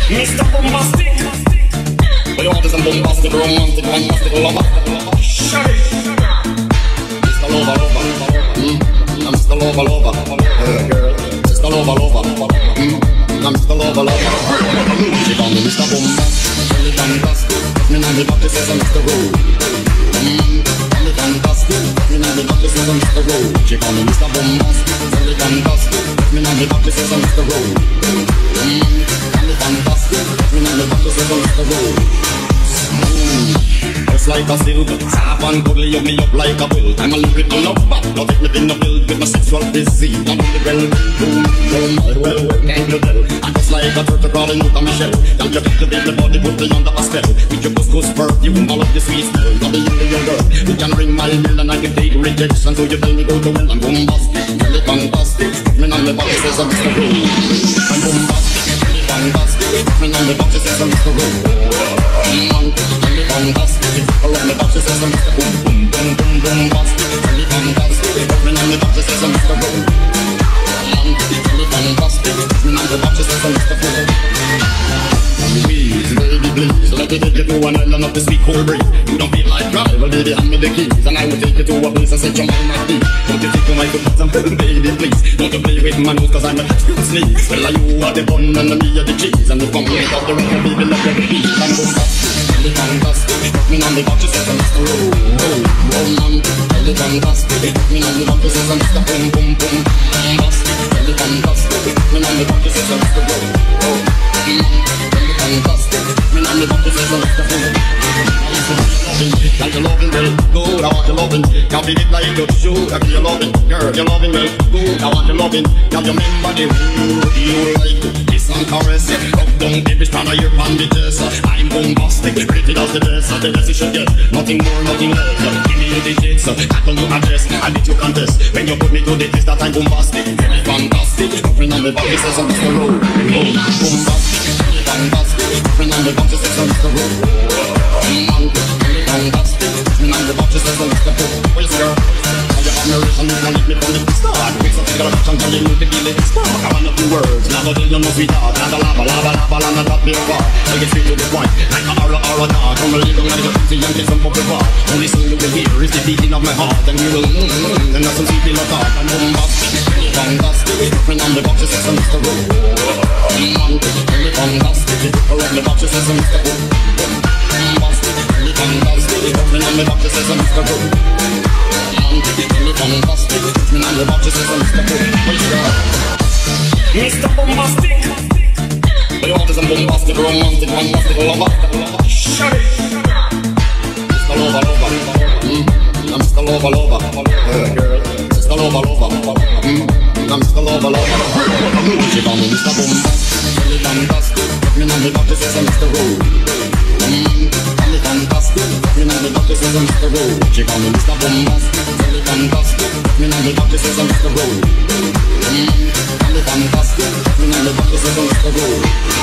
Mr. Bombastic. But you want some bombastic, romantic, fantastic lover. Shut it. Mr. Lover, lover. I'm Mr. Lover, lover. Girl, Mr. Lover, lover. I'm Mr. Lover, lover. She call me Mr. Bombastic, really fantastic. Me now me back to say I'm Mr. Rowe. Really fantastic. Me now me back to say I'm Mr. Rowe. She call me Mr. Bombastic, really fantastic. Me now me back to say I'm Mr. Rowe. Really fantastic. Me now me back to say I'm Mr. Rowe. Just like a silk, soft and cuddly, you me up like a quilt. I'm a lyrical lover, don't take me in the build with my sexual physique. I'm really well, can't you tell? I'm just like a turtle crawling out of my shell. Don't you captivate the body, put me under a spell. With your couscous perfume, all of the sweet smell. Not the Indian girl, you can ring my bell and I can take rejection. So you tell me go to well, I'm bombastic, really fantastic. Me on the box says I'm Mr. Rowe. I'm bombastic, really fantastic. Me on the box says I'm Mr. Rowe. Really fantastic. Around the box says I'm Mr. Boom Boom Boom Boom Bombastic. Really fantastic. Me on the box says I'm Mr. Rowe. Really fantastic. Me on the box says I'm Mr. Rowe. Please, baby, please, let me take you to an island of the sweet cold breeze. You don't feel like drive, well, baby, hand me the keys, and I will take you to a place and set your mind at ease. Don't you take to my foot, baby, please. Don't you play with my nose, cause I'm a good sneeze. Well, you are the bun and me are the cheese, and if I'm made of the record, baby, let me be. I'm bombastic, really fantastic. Me on the box, you say I'm Mr. Rowe. Man, really fantastic. Me on the box, you say I'm Mr. Boom Boom Boom. Bombastic, really fantastic. Me on the box, you say I'm Mr. Rowe. Fantastic, me and me back to say some stuff. Like your loving well, good, I want your loving. Can't beat it like you should, I feel your loving. Girl, your loving well, good, I want your loving. Can't you remember the word you like? Kiss and caress, up down, baby, stand on your bandages. I'm bombastic, rated as the best you should get. Nothing more, nothing less. Give me your digits, tackle your address. I beat your contest, when you put me to the test that I'm bombastic. Very fantastic, friend on the back, he says I'm Mr. Rowe. Bombastic, fantastic, friend on the box, you say I'm Mr. Rowe. Fantastic, friend on the box, you say I'm Mr. Rowe. Well, sir, all your admiration, you can leave me from the start. Wakes up, you got a touch and tell you to feel it. Start, I want a few words, now go tell you no sweetheart. Now the lava, lava, lava, lava, not be far. So get straight to the point, like a aura, aura, dark. Come a little like a pussy and get some pop bar. Only song you will hear is the beating of my heart. And we will, and that's some sweet little talk. I'm bombastic, fantastic, friend on the box, you say I'm Mr. Rowe. Really fantastic, around the box, you say I'm Mr. Rowe. Bombastic, really fantastic, friend on the box, you say I'm Mr. Rowe. Really fantastic, friend on the box, you say I'm Mr. Rowe. Mr. Bombastic, but you want some bombastic, romantic, fantastic lover. Shut it. Mr. Lover, lover. I'm Mr. Lover, lover. Girl, Mr. Lover, lover. I'm Mr. Lover, lover. She call me Mr. Bombastic, really fantastic. Me on the box, says I'm Mr. Rowe. Really fantastic. Me on the box, says I'm Mr. Rowe. She call me Mr. Bombastic, really fantastic. Me on the box, says I'm Mr. Rowe. Really fantastic. Me on the box, says I'm Mr. Rowe.